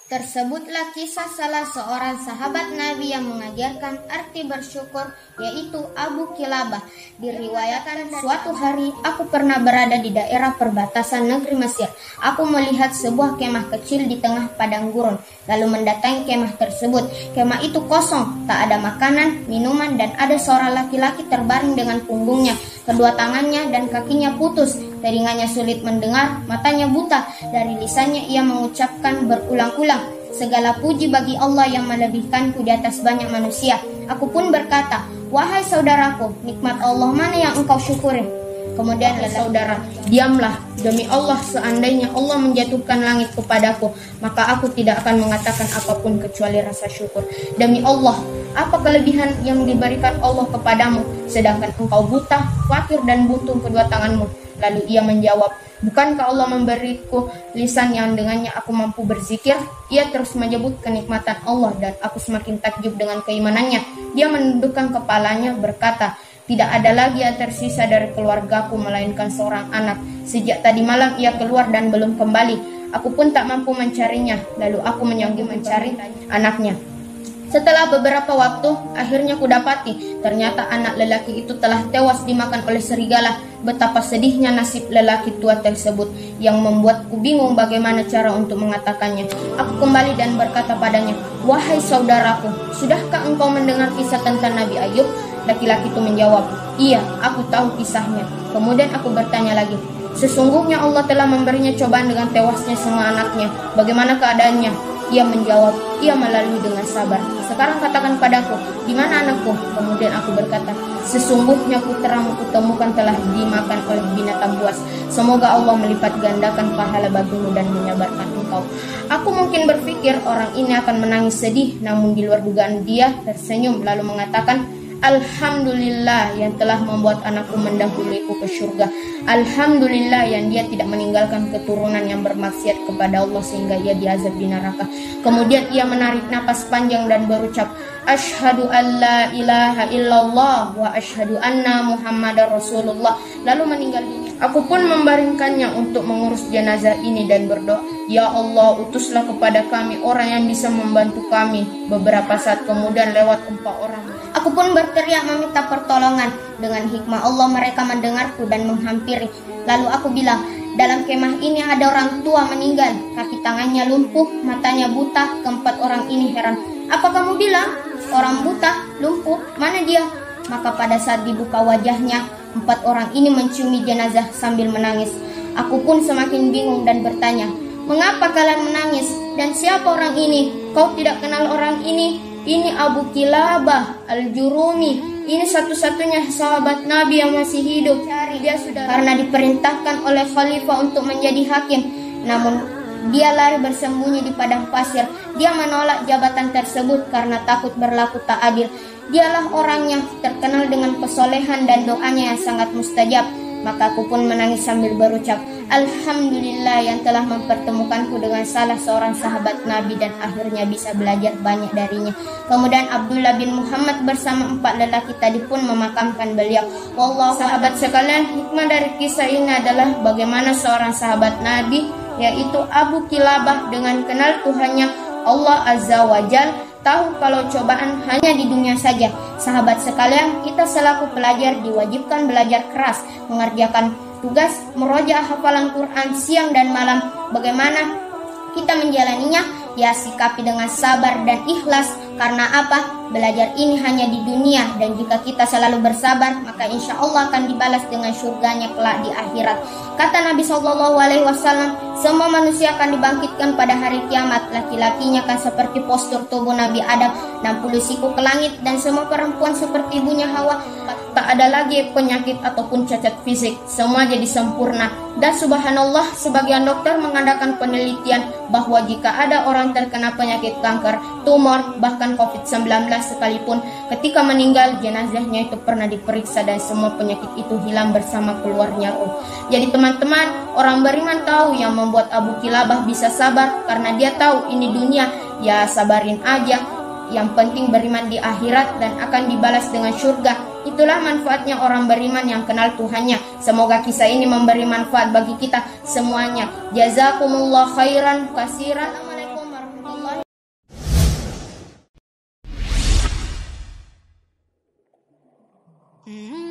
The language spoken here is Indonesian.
Tersebutlah kisah salah seorang sahabat Nabi yang mengajarkan arti bersyukur, yaitu Abu Kilabah. Diriwayatkan, suatu hari aku pernah berada di daerah perbatasan negeri Mesir. Aku melihat sebuah kemah kecil di tengah padang gurun, lalu mendatangi kemah tersebut. Kemah itu kosong, tak ada makanan, minuman, dan ada seorang laki-laki terbaring dengan punggungnya. Kedua tangannya dan kakinya putus, telinganya sulit mendengar, matanya buta. Dari lisannya ia mengucapkan berulang-ulang, "Segala puji bagi Allah yang melebihkanku di atas banyak manusia." Aku pun berkata, "Wahai saudaraku, nikmat Allah mana yang engkau syukuri?" Kemudian, "Saudara, diamlah. Demi Allah, seandainya Allah menjatuhkan langit kepadaku, maka aku tidak akan mengatakan apapun kecuali rasa syukur. Demi Allah, apa kelebihan yang diberikan Allah kepadamu, sedangkan engkau buta, fakir, dan buntung kedua tanganmu?" Lalu ia menjawab, "Bukankah Allah memberiku lisan yang dengannya aku mampu berzikir?" Ia terus menyebut kenikmatan Allah dan aku semakin takjub dengan keimanannya. Dia menundukkan kepalanya berkata, "Tidak ada lagi yang tersisa dari keluargaku melainkan seorang anak. Sejak tadi malam ia keluar dan belum kembali. Aku pun tak mampu mencarinya. Lalu aku menyanggup mencari anaknya. Setelah beberapa waktu, akhirnya kudapati ternyata anak lelaki itu telah tewas dimakan oleh serigala. Betapa sedihnya nasib lelaki tua tersebut yang membuatku bingung bagaimana cara untuk mengatakannya. Aku kembali dan berkata padanya, 'Wahai saudaraku, sudahkah engkau mendengar kisah tentang Nabi Ayub?' Laki-laki itu menjawab, 'Iya, aku tahu kisahnya.' Kemudian aku bertanya lagi, 'Sesungguhnya Allah telah memberinya cobaan dengan tewasnya semua anaknya. Bagaimana keadaannya?' Ia menjawab, 'Ia melalui dengan sabar. Sekarang katakan padaku, di mana anakku?' Kemudian aku berkata, 'Sesungguhnya putramu kutemukan telah dimakan oleh binatang buas. Semoga Allah melipat gandakan pahala bagimu dan menyabarkan engkau.' Aku mungkin berpikir orang ini akan menangis sedih, namun di luar dugaan dia tersenyum lalu mengatakan, 'Alhamdulillah yang telah membuat anakku mendahuluiku ke surga. Alhamdulillah yang dia tidak meninggalkan keturunan yang bermaksiat kepada Allah sehingga ia diazab di neraka.' Kemudian ia menarik napas panjang dan berucap, 'Asyhadu an la ilaha illallah wa asyhadu anna Muhammadar Rasulullah,' lalu meninggal dunia. Aku pun membaringkannya untuk mengurus jenazah ini dan berdoa, 'Ya Allah, utuslah kepada kami orang yang bisa membantu kami.' Beberapa saat kemudian lewat 4 orang. Aku pun berteriak meminta pertolongan. Dengan hikmah Allah mereka mendengarku dan menghampiri. Lalu aku bilang, 'Dalam kemah ini ada orang tua meninggal. Kaki tangannya lumpuh, matanya buta. Keempat orang ini heran. 'Apa kamu bilang? Orang buta, lumpuh, mana dia?' Maka pada saat dibuka wajahnya, 4 orang ini menciumi jenazah sambil menangis. Aku pun semakin bingung dan bertanya, 'Mengapa kalian menangis? Dan siapa orang ini? Kau tidak kenal orang ini? Ini Abu Kilabah Al-Jurumi. Ini satu-satunya sahabat Nabi yang masih hidup. Dia sudah karena diperintahkan oleh khalifah untuk menjadi hakim. Namun dia lari bersembunyi di padang pasir. Dia menolak jabatan tersebut karena takut berlaku tak adil. Dialah orang yang terkenal dengan kesolehan dan doanya yang sangat mustajab.' Maka aku pun menangis sambil berucap, 'Alhamdulillah yang telah mempertemukanku dengan salah seorang sahabat Nabi dan akhirnya bisa belajar banyak darinya.' Kemudian Abdullah bin Muhammad bersama 4 lelaki tadi pun memakamkan beliau. Wallahu sahabat sekalian, hikmah dari kisah ini adalah bagaimana seorang sahabat Nabi, yaitu Abu Kilabah, dengan kenal Tuhannya Allah Azza wa Jal, tahu kalau cobaan hanya di dunia saja. Sahabat sekalian, kita selaku pelajar diwajibkan belajar keras, mengerjakan tugas, merojaah hafalan Quran siang dan malam. Bagaimana kita menjalaninya? Ya, sikapi dengan sabar dan ikhlas. Karena apa? Belajar ini hanya di dunia, dan jika kita selalu bersabar, maka insya Allah akan dibalas dengan surganya kelak di akhirat. Kata Nabi SAW, semua manusia akan dibangkitkan pada hari kiamat. Laki-lakinya akan seperti postur tubuh Nabi Adam, 60 siku ke langit, dan semua perempuan seperti ibunya Hawa. Tak ada lagi penyakit ataupun cacat fisik, semua jadi sempurna. Dan subhanallah, sebagian dokter mengadakan penelitian bahwa jika ada orang terkena penyakit kanker, tumor, bahkan COVID-19 sekalipun, ketika meninggal jenazahnya itu pernah diperiksa dan semua penyakit itu hilang bersama keluarnya roh. Jadi teman-teman, orang beriman tahu yang membuat Abu Kilabah bisa sabar karena dia tahu ini dunia. Ya, sabarin aja. Yang penting beriman di akhirat dan akan dibalas dengan surga. Itulah manfaatnya orang beriman yang kenal Tuhannya. Semoga kisah ini memberi manfaat bagi kita semuanya. Jazakumullah khairan katsiran. Assalamualaikum warahmatullahi wabarakatuh. Hmm.